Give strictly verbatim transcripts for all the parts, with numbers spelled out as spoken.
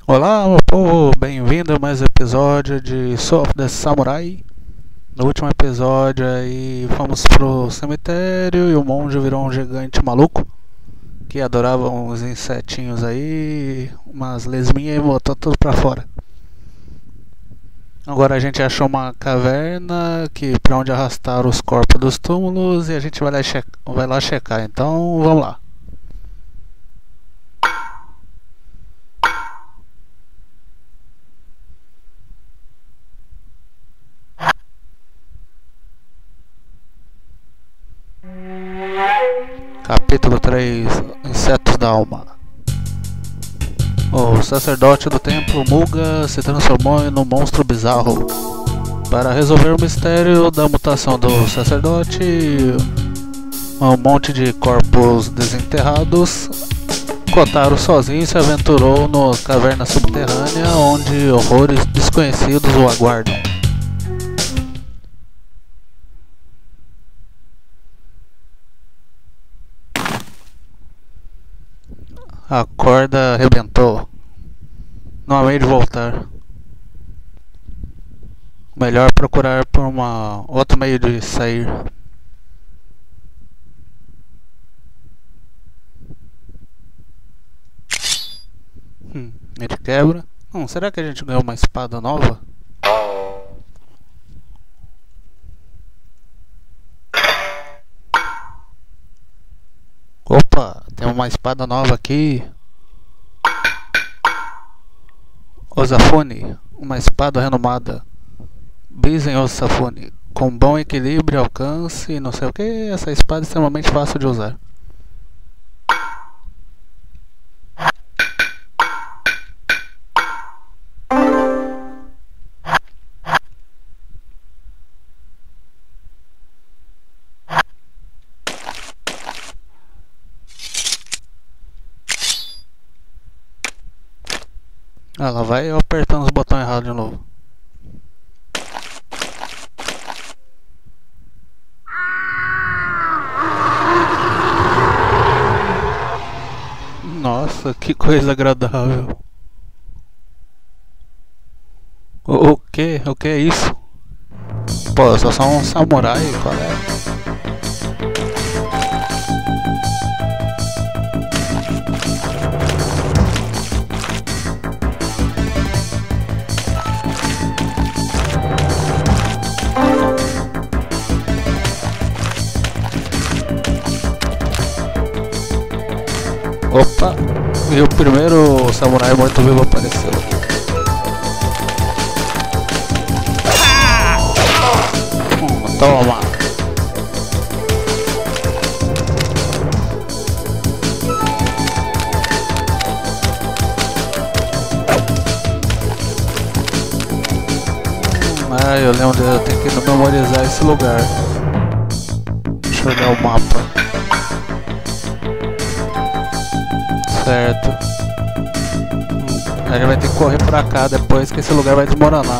Olá, meu povo, bem-vindo a mais um episódio de Soul of the Samurai. No último episódio aí fomos pro cemitério e o monge virou um gigante maluco que adorava uns insetinhos aí, umas lesminhas e botou tudo pra fora. Agora a gente achou uma caverna que pra onde arrastaram os corpos dos túmulos e a gente vai lá, che vai lá checar, então vamos lá. Capítulo três, Insetos da Alma. O sacerdote do templo Muga se transformou em um monstro bizarro. Para resolver o mistério da mutação do sacerdote, um monte de corpos desenterrados, Kotaro sozinho se aventurou na caverna subterrânea onde horrores desconhecidos o aguardam. A corda arrebentou. Não há meio de voltar. Melhor procurar por uma outro meio de sair. Hum, ele quebra. Hum, será que a gente ganhou uma espada nova? Opa, tem uma espada nova aqui. Osafune, uma espada renomada. Bizen Osafune, com bom equilíbrio, alcance e não sei o que. Essa espada é extremamente fácil de usar. Ah, lá vai eu apertando os botões errados de novo. Nossa, que coisa agradável. O, o que? O que é isso? Pô, eu só sou um samurai, qual é? Opa! E o primeiro samurai morto-vivo apareceu. Hum, toma! Ah, eu lembro, eu tenho que memorizar esse lugar. Deixa eu olhar o mapa. Certo. Hum, a gente vai ter que correr pra cá depois que esse lugar vai desmoronar.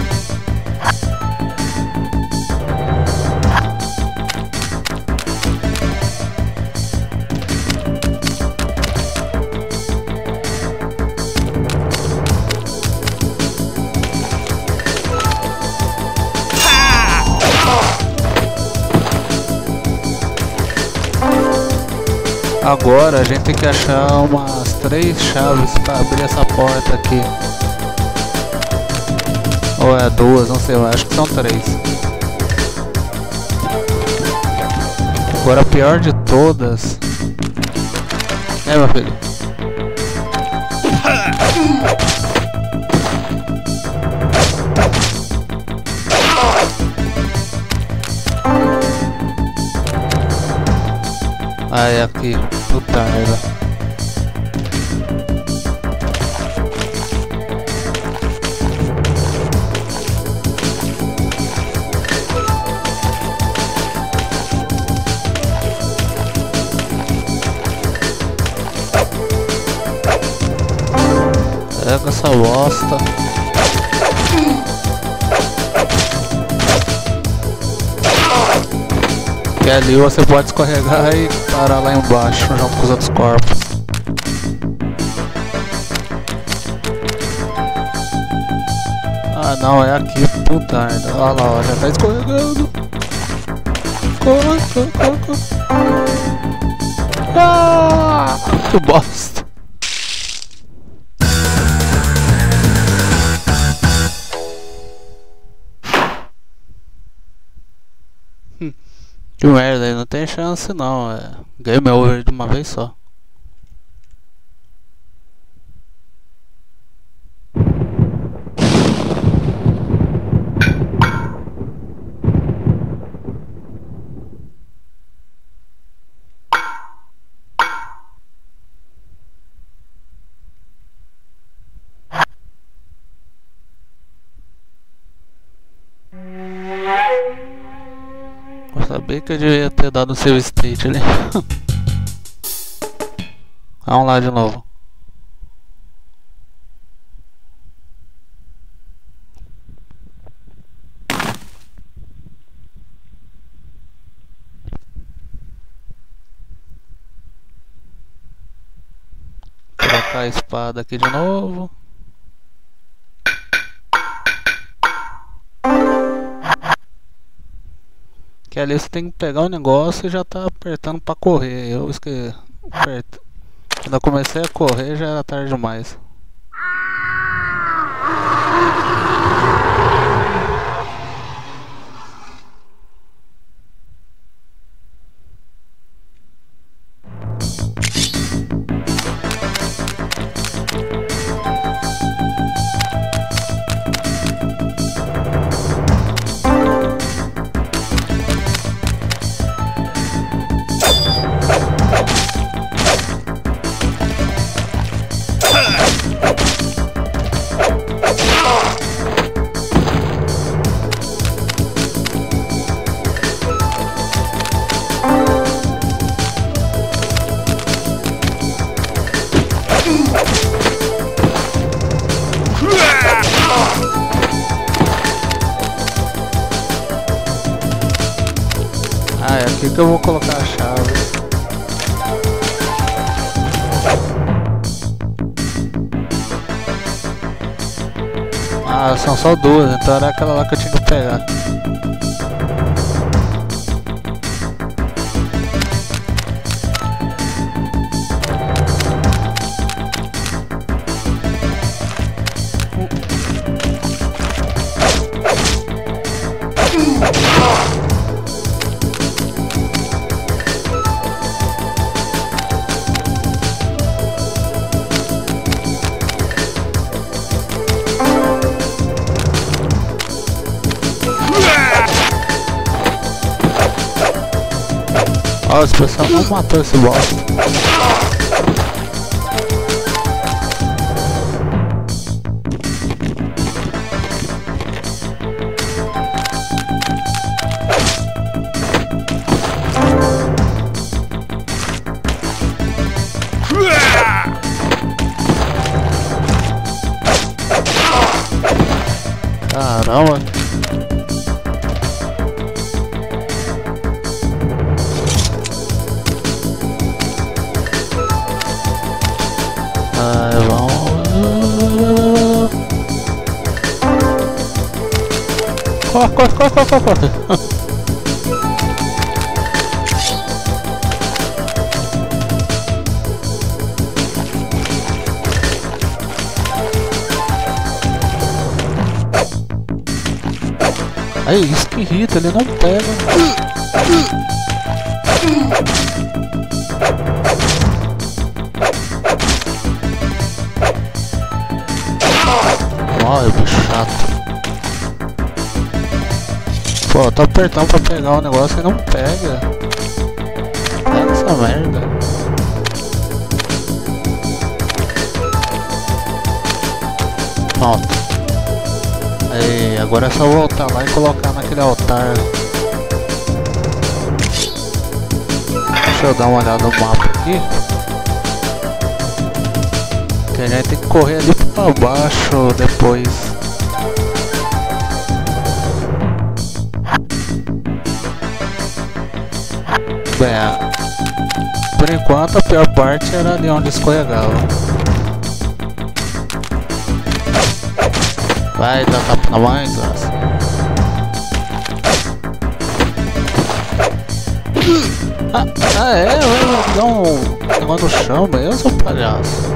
Agora a gente tem que achar umas três chaves para abrir essa porta aqui. Ou é duas, não sei, eu acho que são três. Agora a pior de todas. É, meu filho. Ah, é aqui. Puta merda. Pega essa bosta. Que ali você pode escorregar e parar lá embaixo junto com os outros corpos. Ah não, é aqui, puta merda. Olha lá, ó, já tá escorregando. Corre, corre, corre, corre. Ah, que bosta. Hum, que merda, aí não tem chance não. É, game over de uma vez só. Eu sabia que eu devia ter dado o save state ali. Vamos lá de novo. Colocar a espada aqui de novo. Que ali você tem que pegar o negócio e já tá apertando pra correr. Eu esqueci. Aperto. Quando eu comecei a correr já era tarde demais. Ah, é aqui que eu vou colocar a chave. Ah, são só duas, então era aquela lá que eu tinha que pegar. Ó, esse pessoal não matou esse boss. Caramba. Ah, vamos. Corre, corre, corre, corre, corre, corre. Aí, isso que irrita, ele não pega. Olha, bicho chato. Pô, tô apertando pra pegar o negócio e não pega. Pega essa merda. Pronto. Aí, agora é só voltar lá e colocar naquele altar. Deixa eu dar uma olhada no mapa aqui. Que a gente tem que correr ali pra baixo depois. Bem, por enquanto a pior parte era ali onde escorregava. Vai dar tapa na mãe, desgraça. Ah, ah é? Vai dar um negócio no chão mesmo, palhaço?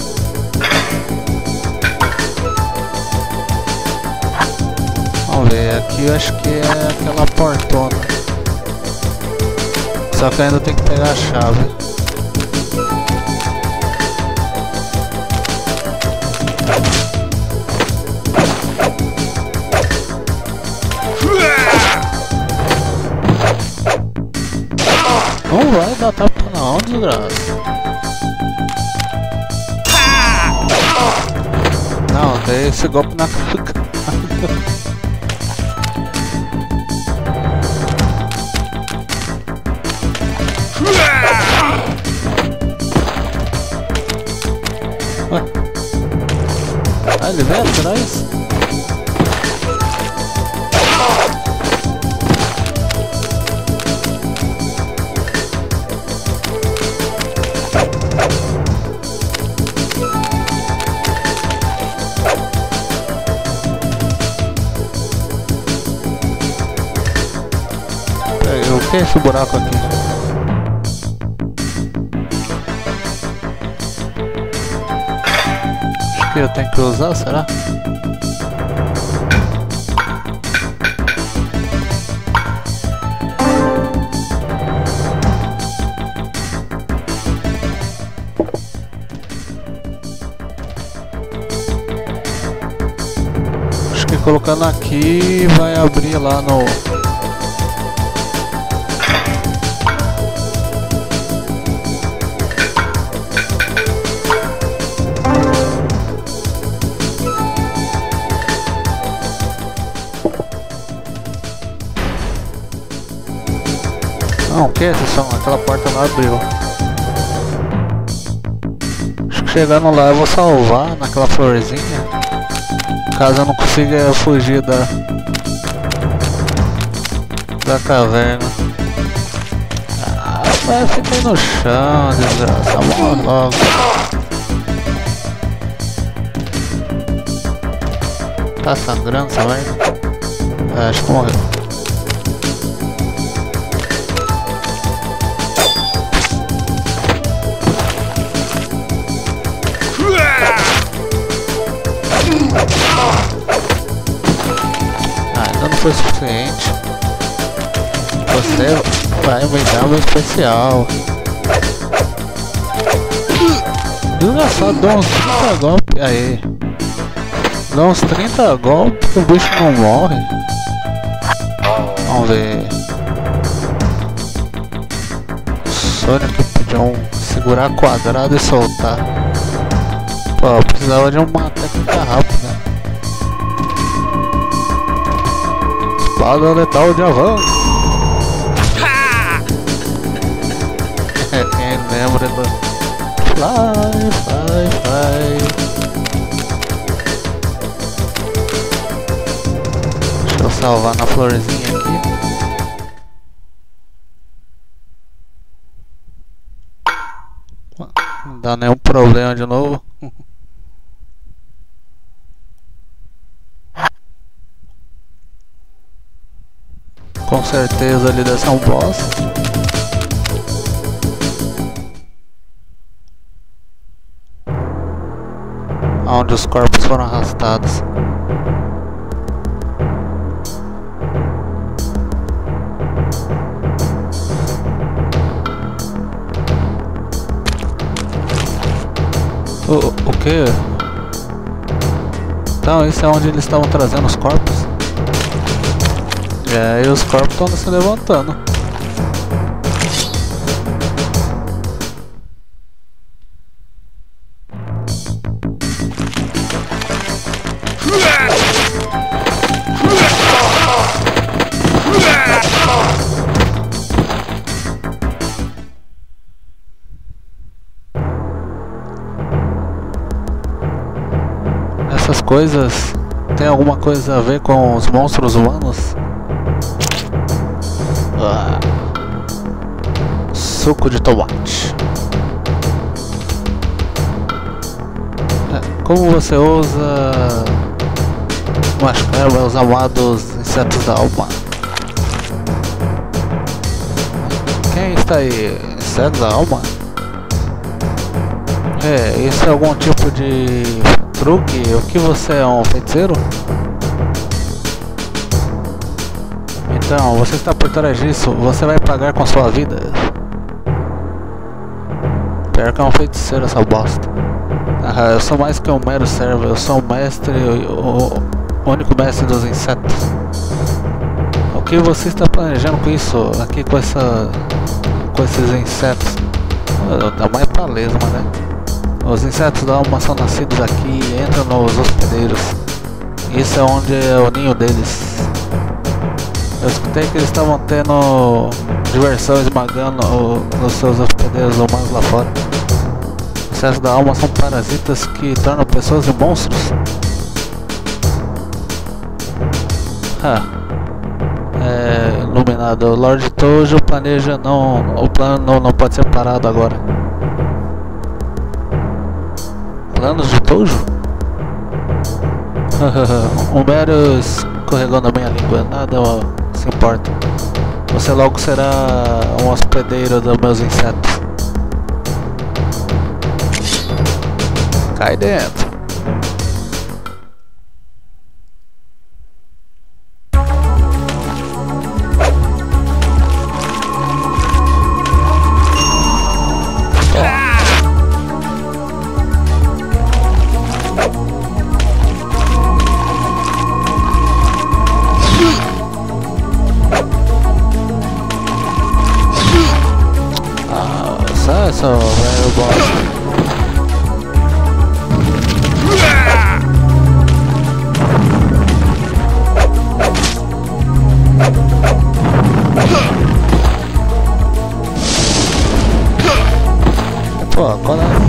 Vamos ver, aqui eu acho que é aquela portona. Só que ainda tem que pegar a chave. Não vai dar tapa não, desgraça. Não, dei esse golpe na cara. Ué? Ah, ele vem atrás? O que é esse buraco aqui? Acho que eu tenho que usar, será? Acho que colocando aqui vai abrir lá no... Não, o que é esse som? Aquela porta não abriu. Acho que chegando lá eu vou salvar naquela florzinha. Caso eu não consiga fugir da... da caverna. Ah, vai ficar no chão, desgraça. Vamos logo. Tá sangrando essa merda? É, acho que morreu. Ah, ainda não foi suficiente. Você vai me dar um especial. Desgraçado, dá uns trinta golpes aí. Dá uns trinta golpes que o bicho não morre. Vamos ver. Sonic pediu um segurar quadrado e soltar. Pô, eu precisava de uma técnica rápida. Espada letal de avanço. Quem lembra do Fly, Fly, Fly. Deixa eu salvar na florzinha aqui. Não dá nenhum problema de novo. Com certeza ali deve ser um boss. Onde os corpos foram arrastados. O, o que? Então, isso é onde eles estavam trazendo os corpos. É, e os corpos estão se levantando. Essas coisas tem alguma coisa a ver com os monstros humanos? Ah. Suco de tomate. É, como você usa machucar os amados insetos da alma. Quem está aí? Insetos da alma? É, isso é algum tipo de truque? O que você é, um feiticeiro? Então, você está por trás disso, você vai pagar com sua vida. Pior que é um feiticeiro essa bosta. Ah, eu sou mais que um mero servo, eu sou o mestre, o, o único mestre dos insetos. O que você está planejando com isso? Aqui com essa... com esses insetos? Dá mais pra lesma, né? Os insetos da alma são nascidos aqui e entram nos hospedeiros. Isso é onde é o ninho deles. Eu escutei que eles estavam tendo diversão esmagando o, os seus hospedeiros humanos lá fora. Os insetos da alma são parasitas que tornam pessoas em monstros. Ah, é, iluminado. O Lord Tojo planeja não... o plano não, não pode ser parado agora. Planos de Tojo? O mero escorregou na minha língua, nada se importa. Você logo será um hospedeiro dos meus insetos. Cai dentro. Essa velho bosta. Pô, quando é...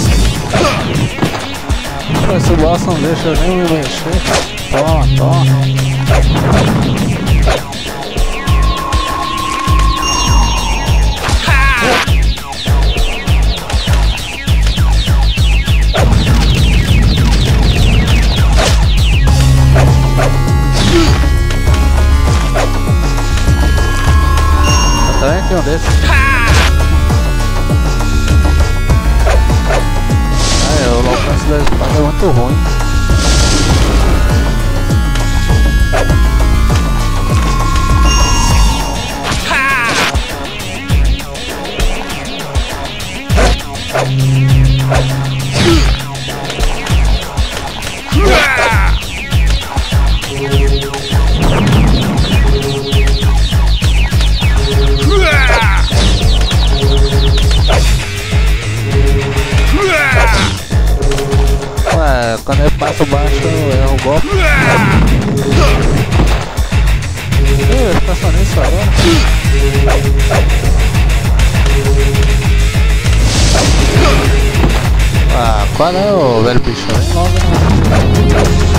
Pô, esse boss não deixa eu nem me mexer. Toma, toma. Também tem um desses. Ah, o alcance da espada é muito ruim. Ué, quando eu passo baixo eu erro o golpe. Ih, fica só nisso agora. Ah, qual é o velho bicho? Vem logo, né?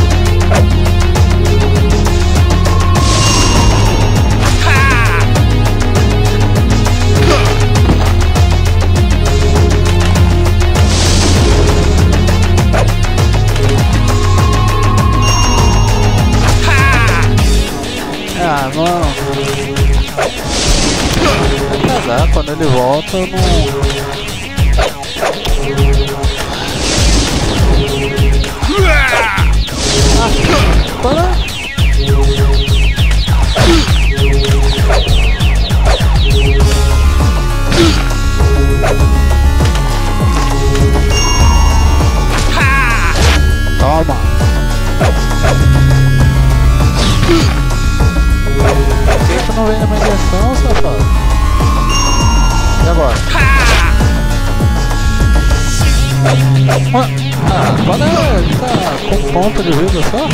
Ah, não. Vai casar, quando ele volta eu não. Ah, para! Toma! Por que não vem na minha direção, safado? E agora? Ah, agora ele tá com ponto de vida só?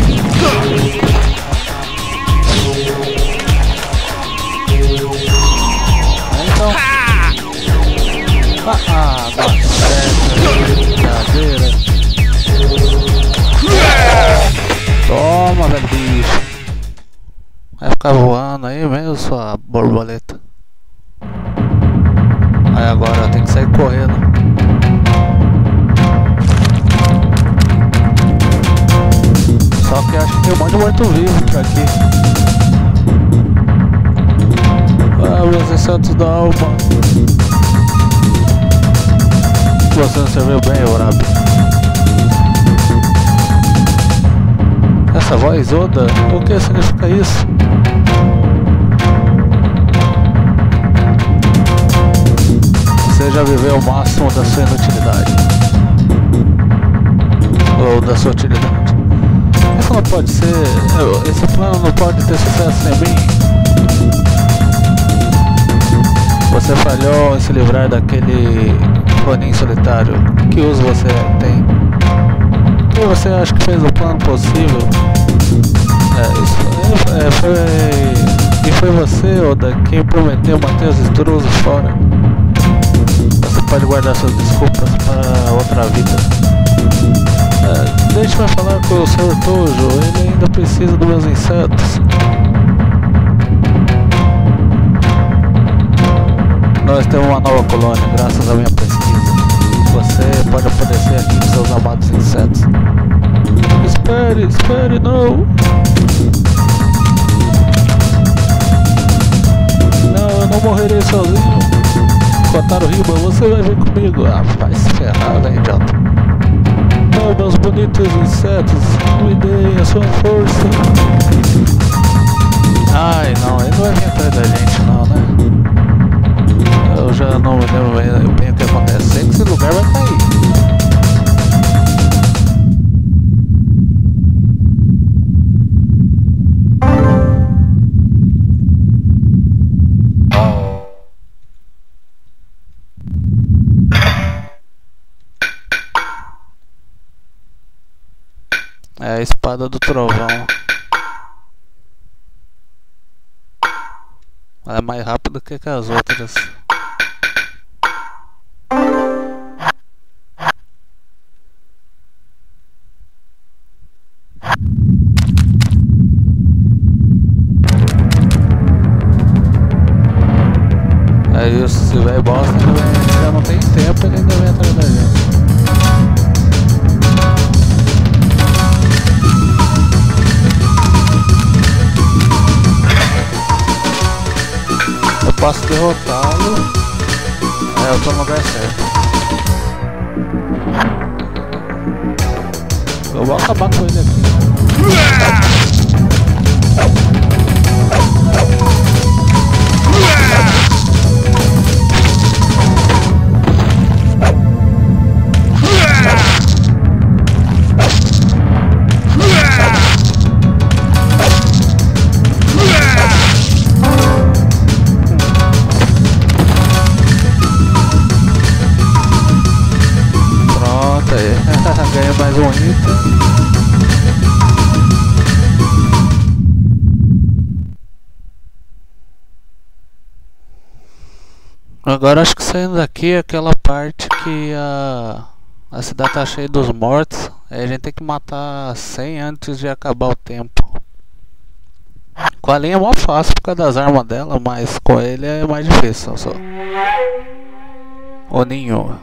Então... Ah, ah, nossa, brincadeira. Toma, velho bicho. Vai ficar voando aí mesmo, sua borboleta. Aí agora tem que sair correndo. Só que acho que morto-vivo por aqui. Ah, meus insetos da alma. Você não serviu bem, Orabe. Essa voz, Oda, o que significa isso? Você já viveu o máximo da sua inutilidade. Ou da sua utilidade. Isso não pode ser... Esse plano não pode ter sucesso sem mim. Você falhou em se livrar daquele Ronin solitário. Que uso você tem? E você acha que fez o plano possível? É, isso é, é, foi... E foi você, Oda, quem prometeu manter os intrusos fora. Você pode guardar suas desculpas para outra vida. É, deixe-me falar com o senhor Tojo, ele ainda precisa dos meus insetos. Nós temos uma nova colônia, graças à minha pesquisa. Você pode aparecer aqui com seus amados insetos. Espere, espere, não! Não, eu não morrerei sozinho. Kotaro Hiba, você vai vir comigo. Ah, vai se ferrar, velho, idiota. Não, meus bonitos insetos, me deem a sua força. Ai, não, ele não vai vir atrás da gente, não, né? Eu já não me lembro bem o que acontece. Sei que esse lugar vai cair. É a espada do trovão. Ela é mais rápida que as outras. Aí se vai bosta, ele já não tem tempo, ele ainda vem atrás da gente. Eu posso derrotá-lo. É, eu tô no lugar certo. Eu vou acabar com ele aqui. Ganhei mais um item. Agora acho que saindo daqui é aquela parte que a, a cidade tá cheia dos mortos. Aí a gente tem que matar cem antes de acabar o tempo. Com a linha é mó fácil por causa das armas dela, mas com ele é mais difícil só. O ninho.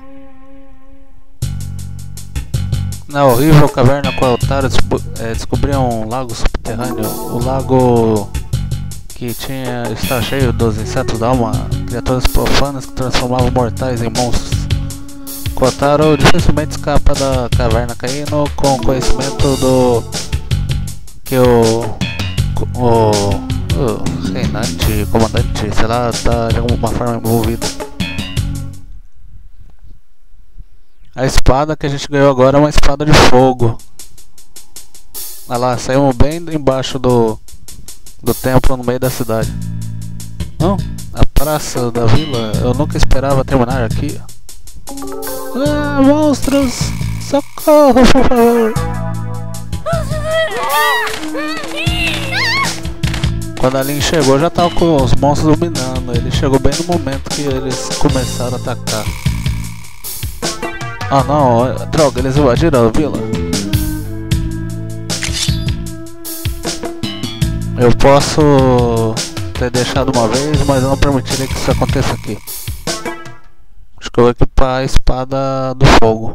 Na horrível caverna com a Otaro é, descobriu um lago subterrâneo. O lago que tinha está cheio dos insetos da alma, criaturas profanas que transformavam mortais em monstros. Kotaro dificilmente escapa da caverna caindo com conhecimento do que o, o, o reinante, comandante, sei lá, está de alguma forma envolvido. A espada que a gente ganhou agora é uma espada de fogo. Olha lá, saímos bem embaixo do, do templo no meio da cidade. Não, a praça da vila, eu nunca esperava terminar aqui. Ah, monstros! Socorro, por favor! Quando a Lin chegou, já tava com os monstros dominando. Ele chegou bem no momento que eles começaram a atacar. Ah não, droga, eles invadiram a vila. Eu posso ter deixado uma vez, mas eu não permitirei que isso aconteça aqui. Acho que eu vou equipar a espada do fogo.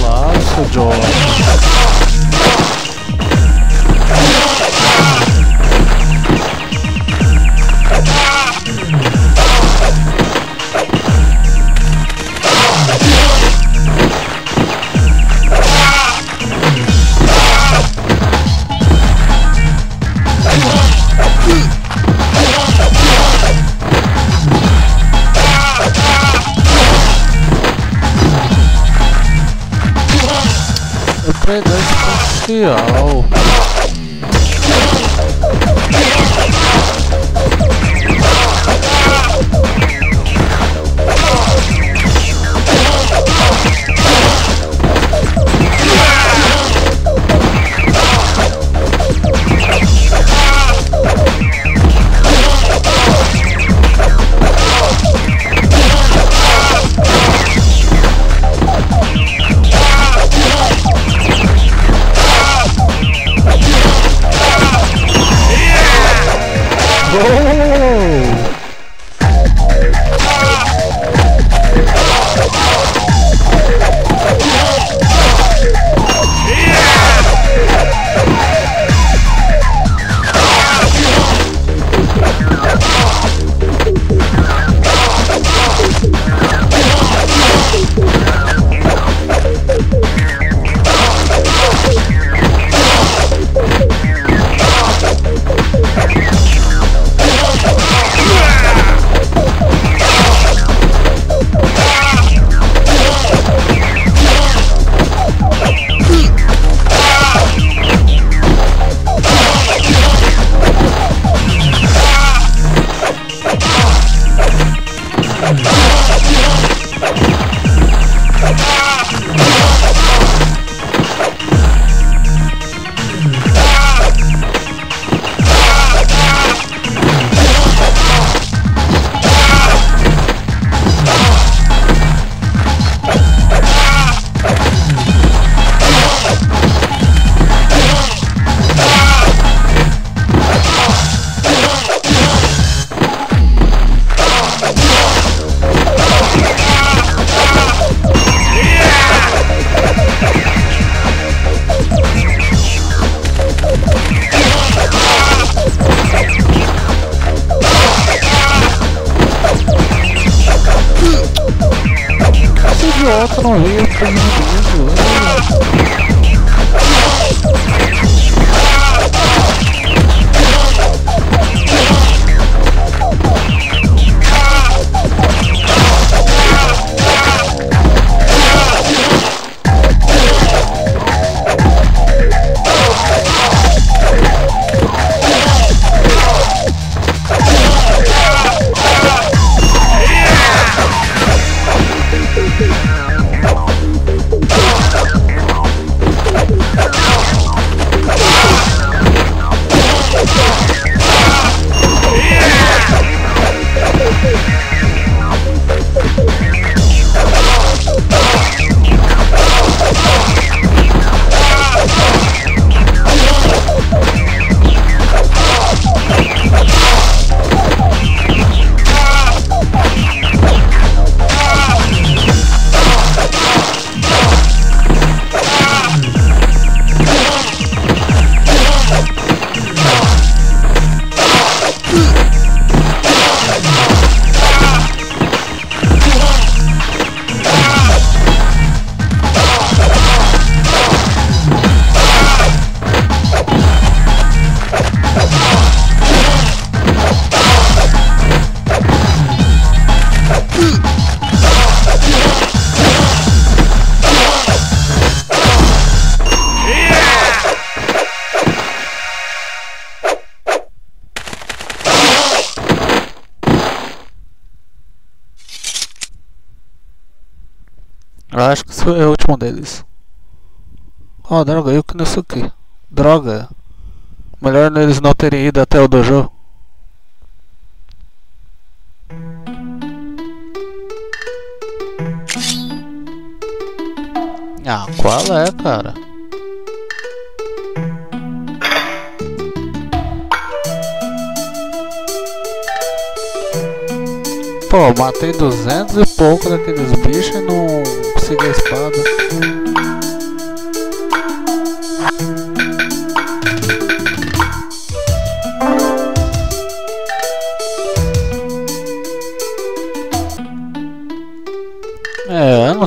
golaço, John. Predar espacial. Idiota, não veio pro inimigo. Eu acho que esse é o último deles. Oh, droga, eu que não sei o que. Droga. Melhor eles não terem ido até o dojo. Ah, qual é, cara? Pô, matei duzentos e pouco daqueles bichos e não consegui a espada.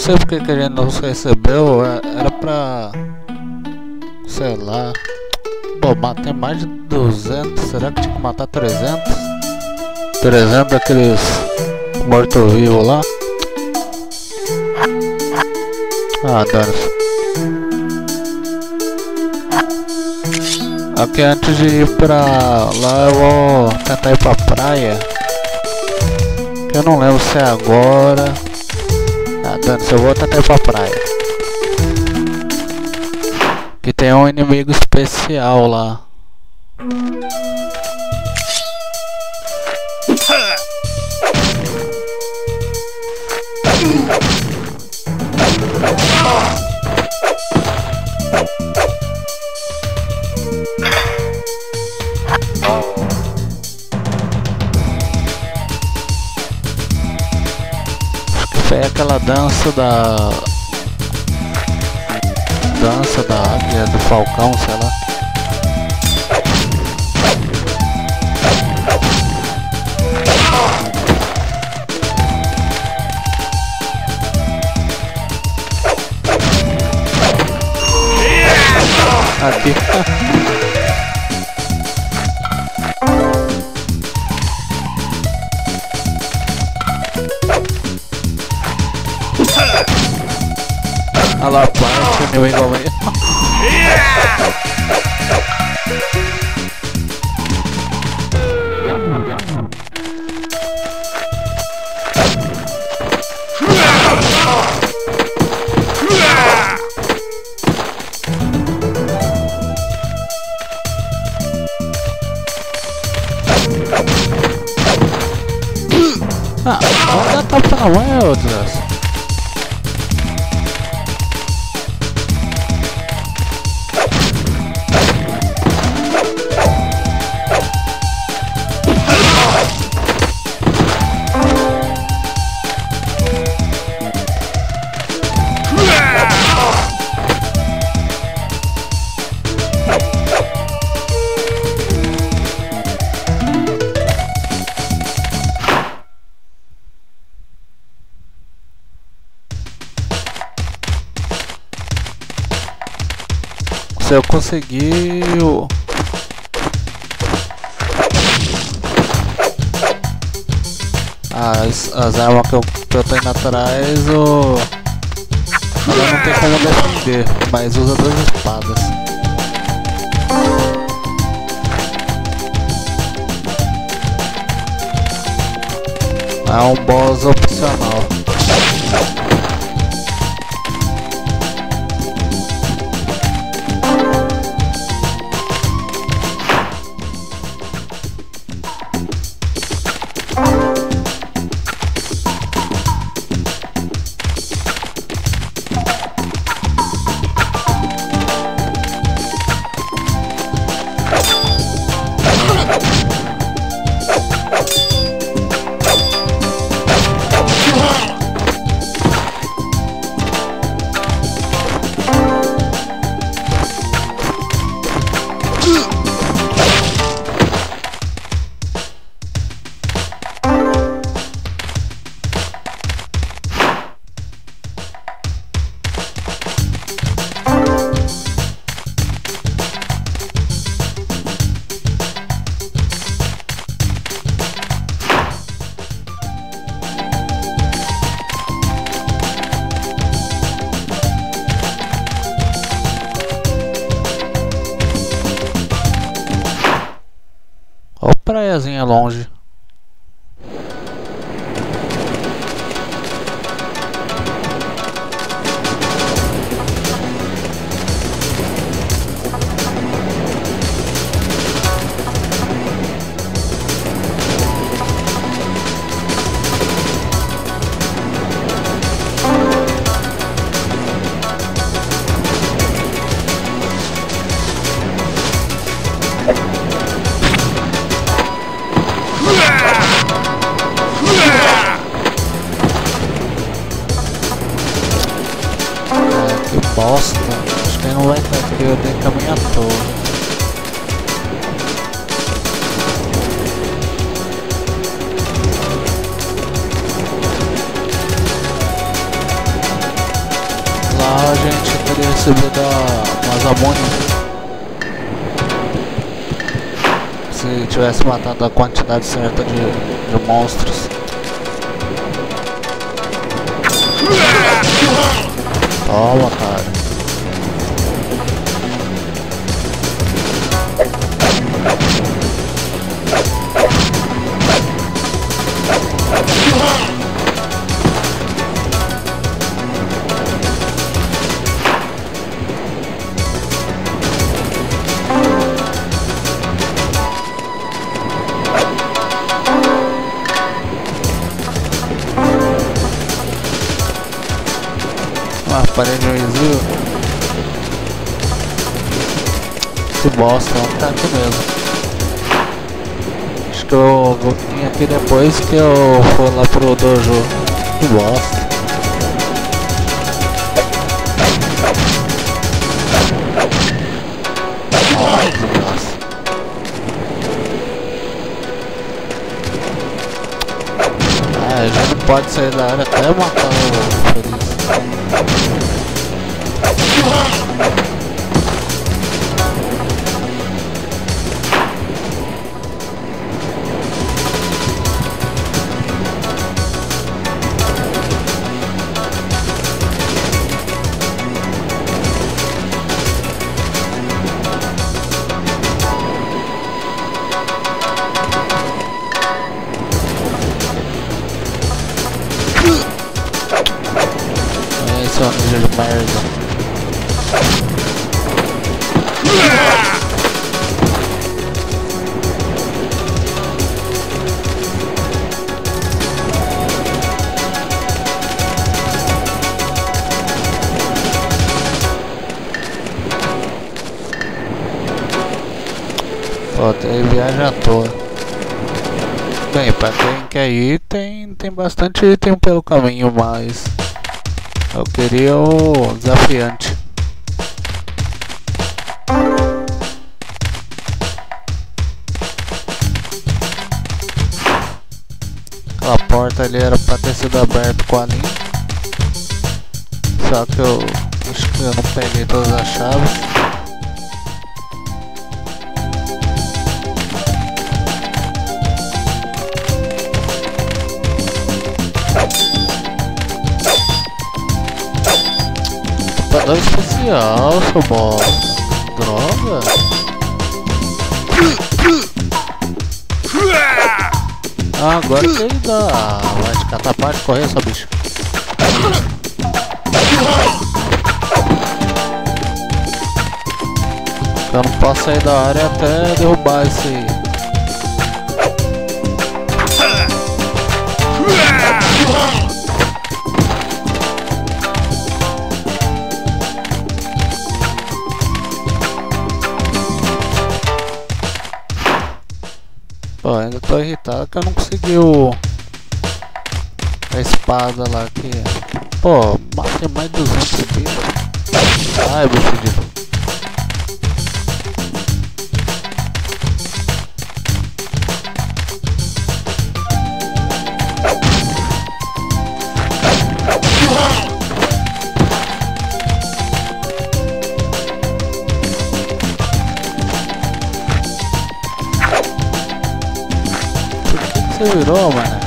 sei porque que a gente não recebeu, era pra... sei lá... Pô, matei mais de duzentos, será que tinha que matar trezentos? trezentos daqueles mortos-vivos lá? Ah, dane-se. Aqui antes de ir pra lá eu vou tentar ir pra praia. Que eu não lembro se é agora. Ah, dane-se, eu vou tentar ir pra praia. Que tem um inimigo especial lá. Foi aquela dança da... dança da águia, do falcão, sei lá. Aqui. Olha lá a parte, meu igual aí. Ah, vai dar tapa na mão, ô desgraça. Se eu conseguir o... as, as armas que eu, que eu tô indo atrás, o... ela não tem como defender, mas usa duas espadas. É um boss opcional. Ó, praiazinha longe. Bosta, acho que ele não vai estar aqui, eu tenho que caminhar à toa. recebido umas amônias. Se tivesse matado a quantidade certa de, de monstros. Toma, cara. Parede invisível. Que bosta, não tá aqui mesmo. Acho que eu vou vir aqui depois que eu for lá pro dojo. Que bosta. Nossa. Ah, já não pode sair da área até matar o feliz. Esse é um ninja de merda. Pô, tem viagem à toa. Bem, pra quem quer ir, tem, tem bastante item pelo caminho, mas eu queria o desafiante. Aquela porta ali era pra ter sido aberta com a linha. Só que eu acho que eu não peguei todas as chaves. Padrão especial, seu bosta. Droga. Ah, agora que ele dá. Vai te catar parte, correr, só bicho. Eu não posso sair da área até derrubar esse aí. Pô, ainda tô irritado que eu não consegui o... a espada lá que... Pô, matei mais de duzentos bichos. Ai, bicho fedido. Você virou, mano?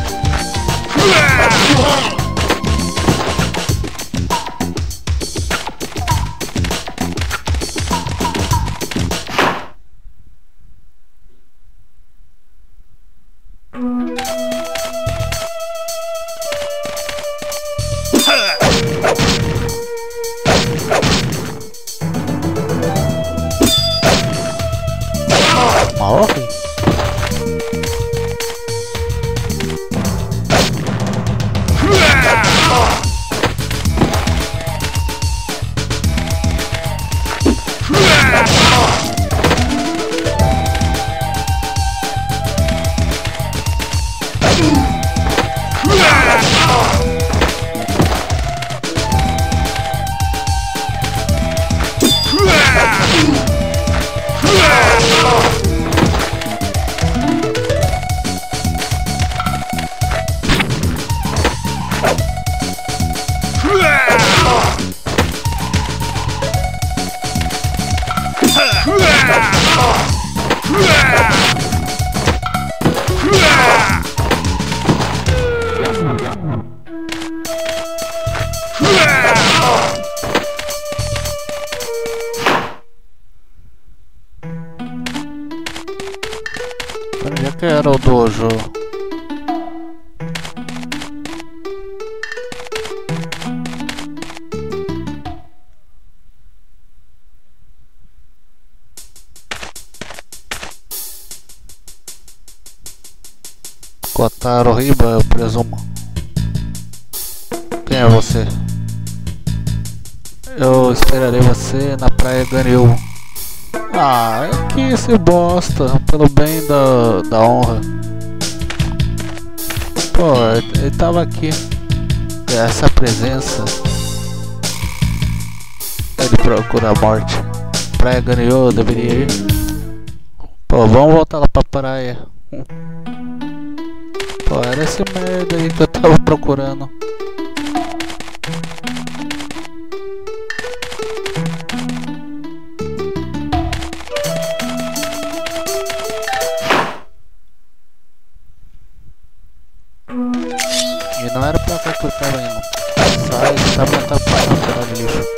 Morre? Onde é que era o dojo? Kotaro Riba, eu presumo. Quem é você? Eu esperarei você na praia Ganryu. Ah, é que esse bosta, pelo bem da, da honra. Pô, ele, ele tava aqui. Essa presença. Ele procura a morte. Praia Ganryu, eu deveria ir. Pô, vamos voltar lá pra praia. Pô, era esse merda aí que eu tava procurando. E não era pra cá que eu tava indo. Sai, você tá me atrapalhando, cara de lixo.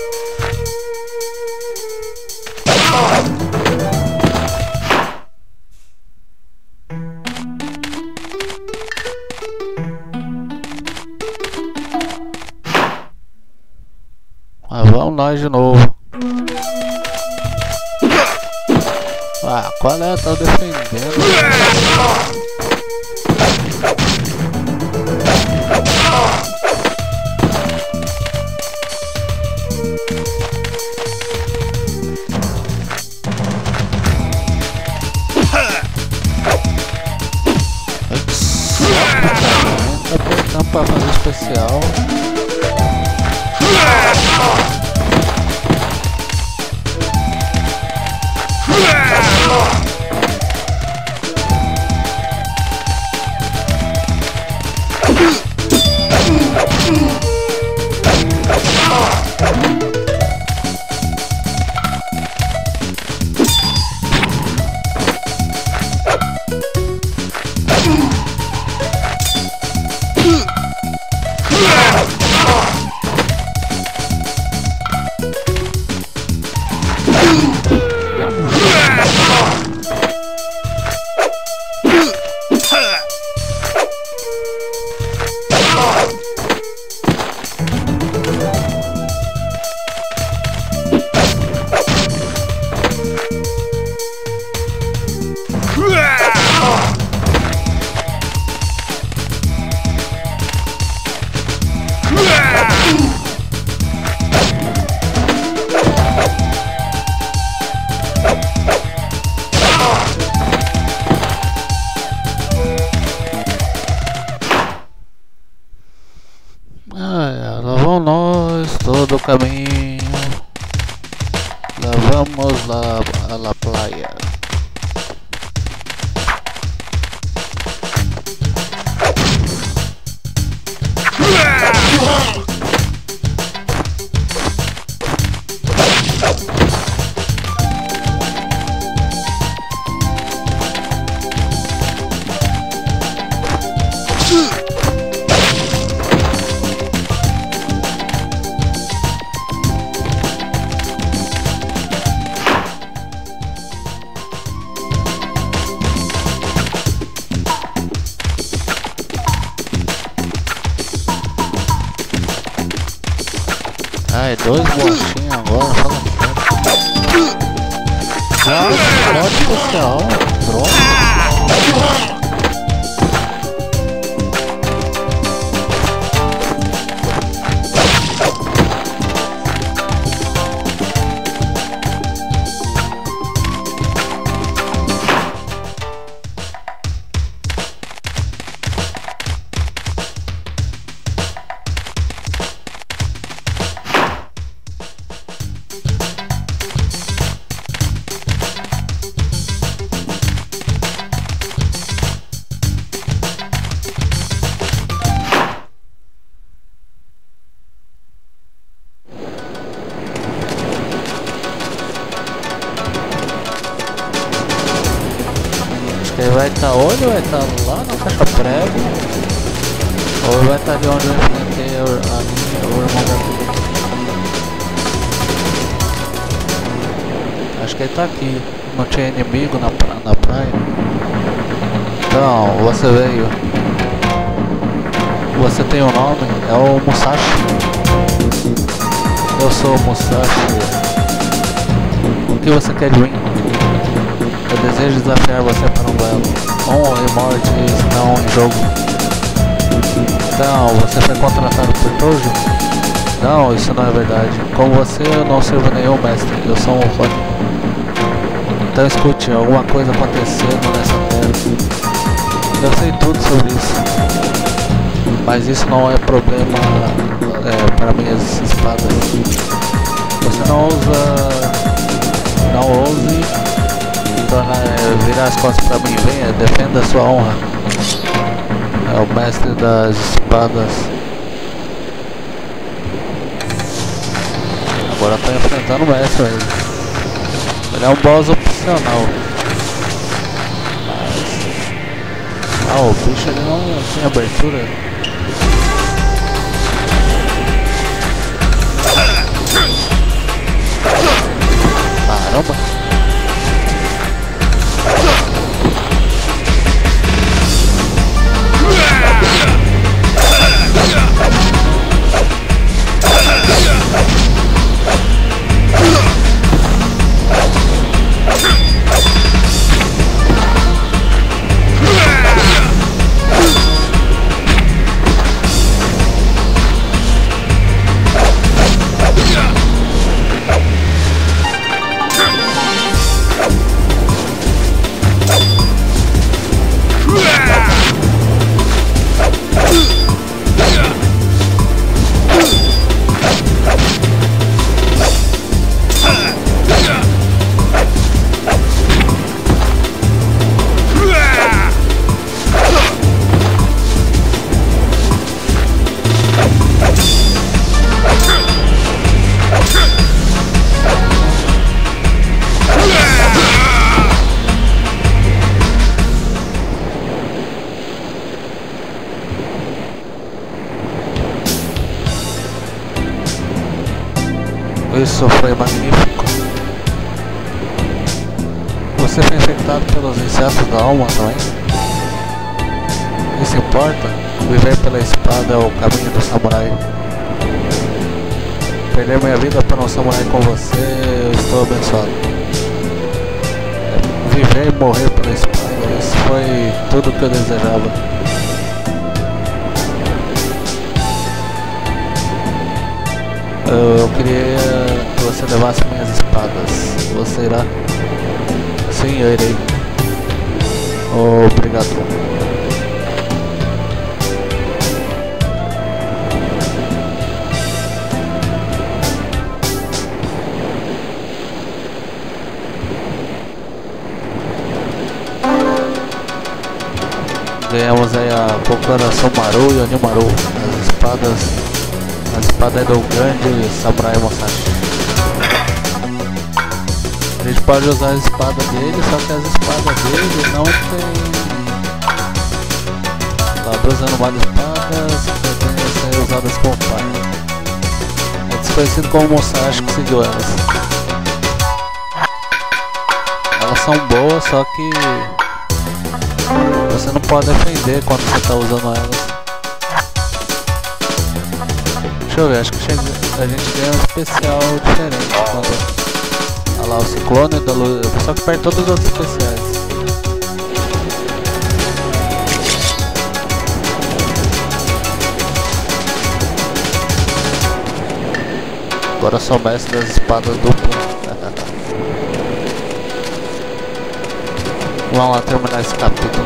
Mas vamos nós de novo. Ah, qual é? Tá defendendo. Tá apertando pra fazer especial. Ah, lá vamos nós, todo o caminho. Lá vamos lá a la playa. Ai, dois bostinhos agora, fala sério. Ah, pode especial, droga. Ele vai estar ou ele vai estar lá na caixa prego, ou ele vai estar ali onde eu enfrentei a, a, a, o irmão da vida. Acho que ele tá aqui. Não tinha inimigo na, pra, na praia. Então, você veio. Você tem um nome? É o Musashi. Eu sou o Musashi. O que você quer de mim? Eu desejo desafiar você para um duelo. Honra e morte estão em jogo. Então, você foi contratado por Tojo? Não, isso não é verdade. Como você, eu não sirvo nenhum mestre. Eu sou um Ronin. Então escute, alguma coisa acontecendo nessa terra. Eu sei tudo sobre isso. Mas isso não é problema é, para minhas espadas. Você não usa... Não ouse tornar, é, virar as costas para mim. Venha, defenda a sua honra. É o mestre das espadas. Agora eu tô enfrentando o mestre aí. Ele é um boss opcional. Mas... Ah, o bicho ele não tem abertura. Caramba! Isso foi magnífico. Você foi infectado pelos insetos da alma também? Isso importa? Viver pela espada é o caminho do samurai. Perder minha vida para um samurai com você, eu estou abençoado. Viver e morrer pela espada, isso foi tudo que eu desejava. Eu queria que você levasse minhas espadas. Você irá? Sim, eu irei. Obrigado. Ganhamos aí a procuração Maru e Onimaru. As espadas. A espada é do grande Samurai Musashi. A gente pode usar a espada dele, só que as espadas dele não tem... Lá, duas espadas que podem ser usadas como pai. É desconhecido como Musashi conseguiu elas. Elas são boas, só que você não pode defender quando você está usando elas. Deixa eu ver, acho que chega, a gente ganha um especial diferente quando... Olha lá, o ciclone da luz, só que perde todos os outros especiais. Agora eu sou o mestre das espadas duplas. Vamos lá terminar esse capítulo.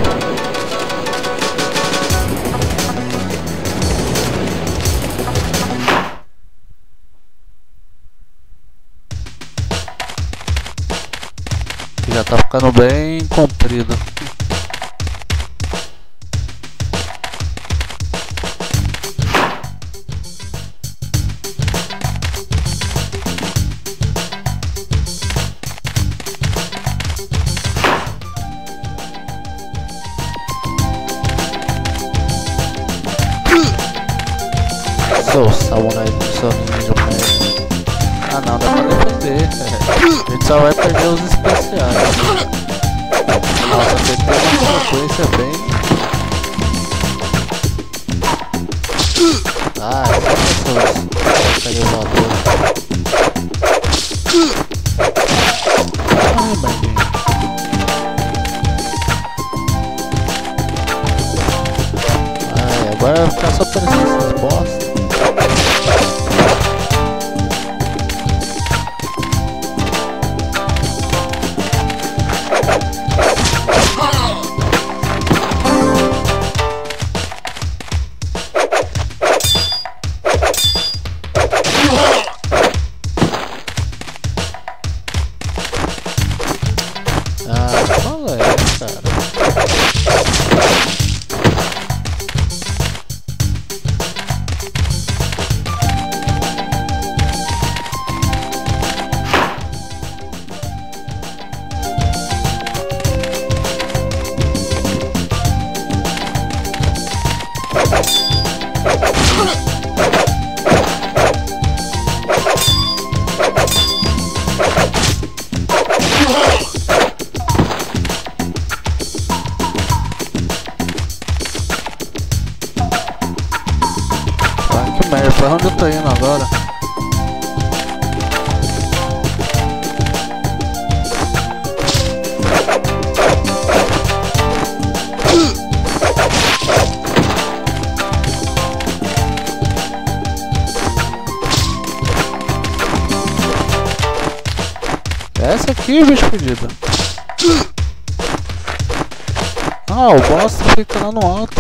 Já tá ficando bem comprido. Cadê o samurai do seu ninja mesmo? Ah não, dá pra defender. A gente só vai perder os especiais. Nossa, tem que ter uma sequência bem... Ah, essas pessoas voadoras. Ai, bandinho. Ai, agora vai ficar só aparecendo essas bosta. Pra onde eu tô indo agora? Essa aqui, bicho pedido. Ah, o bosta fica lá no alto.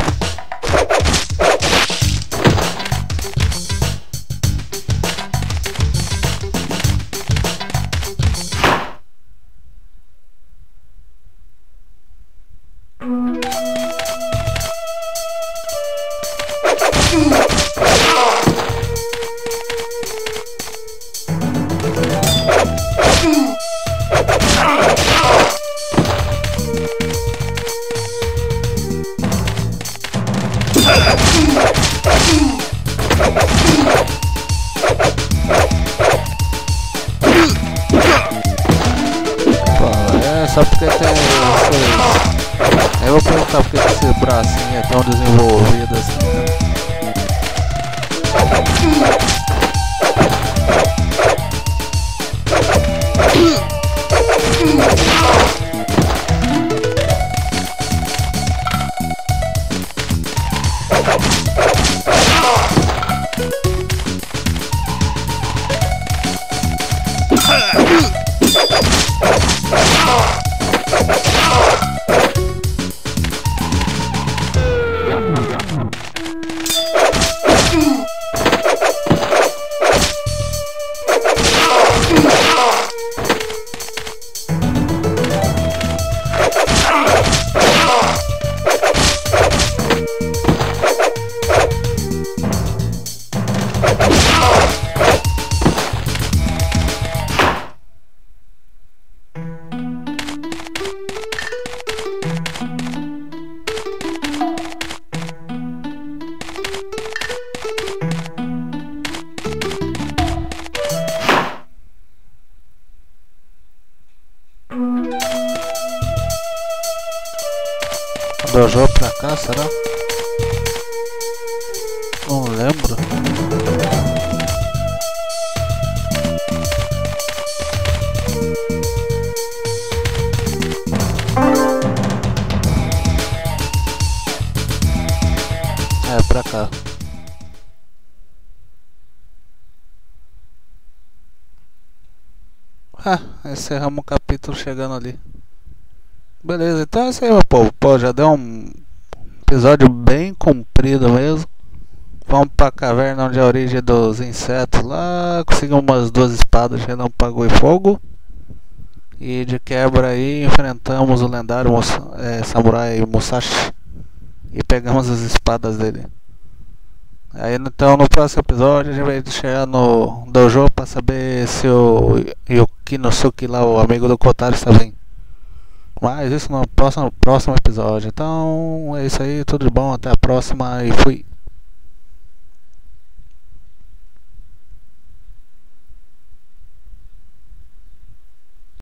Só porque tem esse... Eu vou perguntar porque esse bracinho é tão desenvolvido assim, né? Dojo pra cá, será? Não lembro. É, pra cá. Ah, encerramos o capítulo chegando ali. Beleza, então é isso aí, meu povo. Pô, já deu um episódio bem comprido mesmo. Vamos pra caverna onde é a origem dos insetos lá. Conseguimos umas duas espadas de relâmpago e fogo. E de quebra aí enfrentamos o lendário é, samurai Musashi. E pegamos as espadas dele. Aí então no próximo episódio a gente vai chegar no dojo pra saber se o Yukinosuke lá, o amigo do Kotaro, está bem. Mas isso no próximo, próximo episódio. Então é isso aí, tudo de bom, até a próxima e fui.